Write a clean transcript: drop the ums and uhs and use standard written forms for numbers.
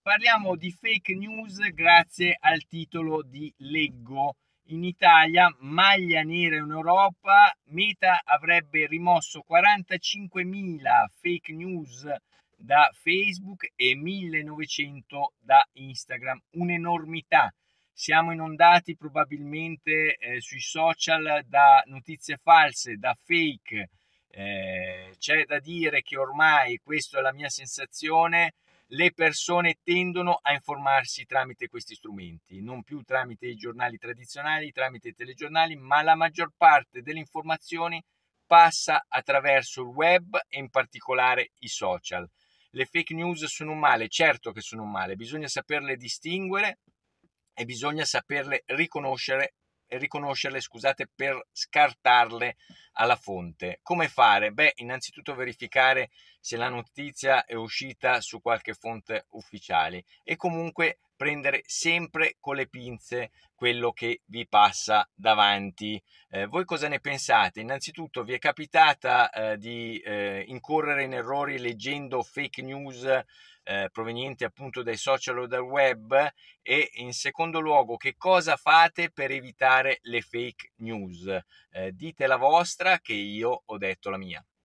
Parliamo di fake news grazie al titolo di Leggo. In Italia, maglia nera in Europa, Meta avrebbe rimosso 45.000 fake news da Facebook e 1.900 da Instagram, un'enormità. Siamo inondati probabilmente sui social da notizie false, da fake. C'è da dire che ormai, questa è la mia sensazione, le persone tendono a informarsi tramite questi strumenti, non più tramite i giornali tradizionali, tramite i telegiornali, ma la maggior parte delle informazioni passa attraverso il web e in particolare i social. Le fake news sono un male, certo che sono un male, bisogna saperle distinguere e bisogna saperle riconoscerle, scusate, per scartarle alla fonte. Come fare? Beh, innanzitutto verificare se la notizia è uscita su qualche fonte ufficiale e comunque prendere sempre con le pinze quello che vi passa davanti. Voi cosa ne pensate? Innanzitutto, vi è capitata di incorrere in errori leggendo fake news provenienti appunto dai social o dal web? E in secondo luogo, che cosa fate per evitare le fake news? Dite la vostra, che io ho detto la mia.